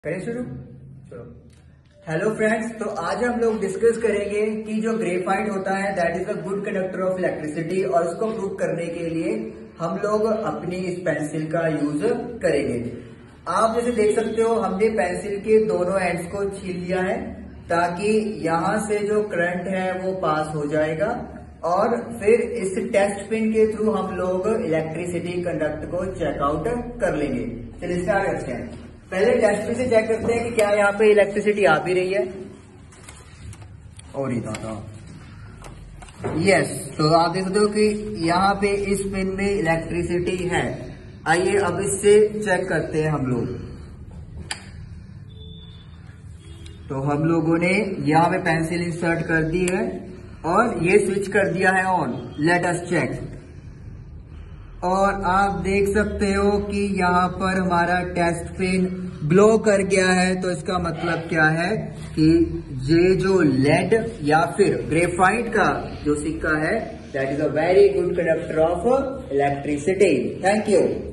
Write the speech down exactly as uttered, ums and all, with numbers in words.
करें शुरू। चलो, हेलो फ्रेंड्स, तो आज हम लोग डिस्कस करेंगे कि जो ग्रेफाइट होता है that is a good conductor of electricity, और उसको प्रूव करने के लिए हम लोग अपनी इस पेंसिल का यूज करेंगे। आप जैसे देख सकते हो, हमने पेंसिल के दोनों एंड्स को छील लिया है ताकि यहाँ से जो करंट है वो पास हो जाएगा, और फिर इस टेस्ट पिन के थ्रू हम लोग इलेक्ट्रिसिटी कंडक्ट को चेकआउट कर लेंगे। चलिए स्टार्ट करते हैं। पहले टेस्ट पिन से चेक करते हैं कि क्या यहाँ पे इलेक्ट्रिसिटी आ भी रही है। और यस, तो आप देख सकते हो कि यहाँ पे इस पिन में इलेक्ट्रिसिटी है। आइए अब इससे चेक करते हैं हम लोग। तो हम लोगों ने यहाँ पे पेंसिल इंसर्ट कर दी है और ये स्विच कर दिया है ऑन। Let us check. और आप देख सकते हो कि यहाँ पर हमारा टेस्ट पिन ग्लो कर गया है। तो इसका मतलब क्या है कि ये जो लेड या फिर ग्रेफाइट का जो सिक्का है that is a very good conductor of electricity. Thank you.